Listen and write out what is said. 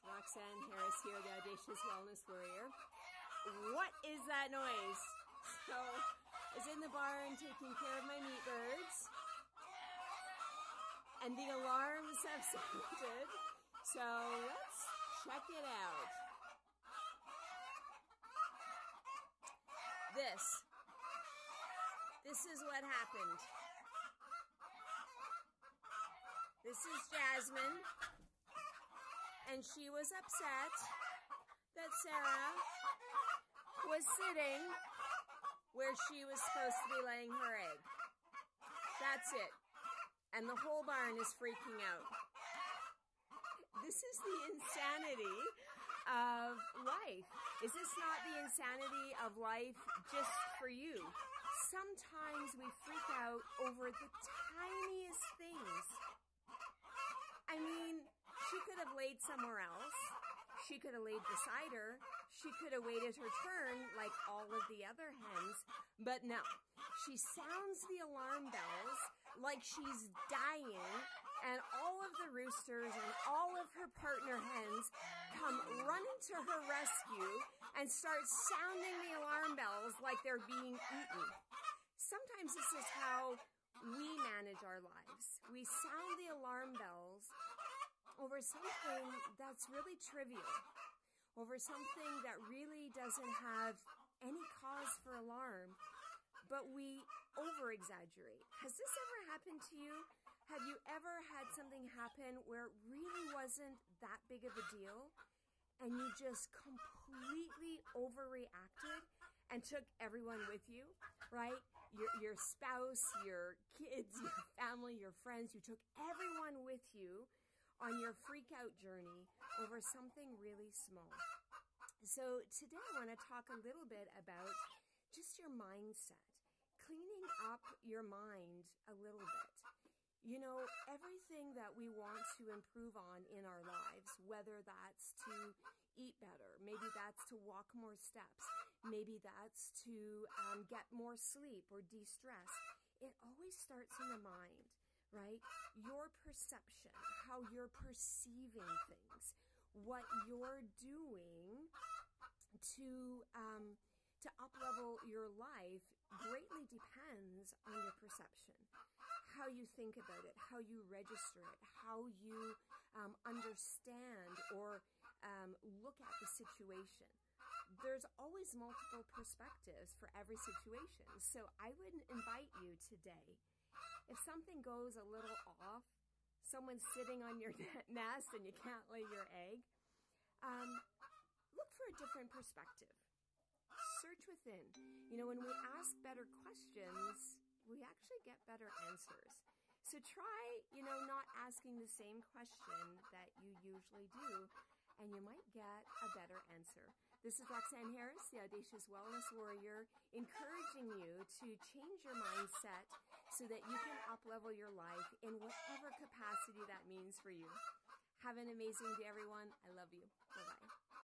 Roxanne Harris here, the Audacious Wellness Warrior. What is that noise? So, I was in the barn taking care of my meat birds, and the alarms have sounded. So, let's check it out. This is what happened. This is Jasmine, and she was upset that Sarah was sitting where she was supposed to be laying her egg. That's it. And the whole barn is freaking out. This is the insanity of life. Is this not the insanity of life just for you? Sometimes we freak out over the tiniest things. I mean, she could have laid somewhere else. She could have laid beside her. She could have waited her turn like all of the other hens. But no, she sounds the alarm bells like she's dying, and all of the roosters and all of her partner hens come running to her rescue and start sounding the alarm bells like they're being eaten. Sometimes this is how we manage our lives. We sound the alarm bells over something that's really trivial, over something that really doesn't have any cause for alarm, but we over-exaggerate. Has this ever happened to you? Have you ever had something happen where it really wasn't that big of a deal, and you just completely overreacted and took everyone with you, right? Your spouse, your kids, your family, your friends, you took everyone with you on your freak out journey over something really small. So today I want to talk a little bit about just your mindset, cleaning up your mind a little bit. You know, everything that we want to improve on in our lives, whether that's to eat better, maybe that's to walk more steps, maybe that's to get more sleep or de-stress, it always starts in the mind, right? Your perception, how you're perceiving things, what you're doing to up-level your life greatly depends on your perception. How you think about it, how you register it, how you understand or look at the situation. There's always multiple perspectives for every situation. So I would invite you today, if something goes a little off, someone's sitting on your nest and you can't lay your egg, look for a different perspective. Search within. You know, when we ask better questions, we actually get better answers. So try, you know, not asking the same question that you usually do, and you might get a better answer. This is Roxanne Harris, the Audacious Wellness Warrior, encouraging you to change your mindset so that you can up-level your life in whatever capacity that means for you. Have an amazing day, everyone. I love you. Bye-bye.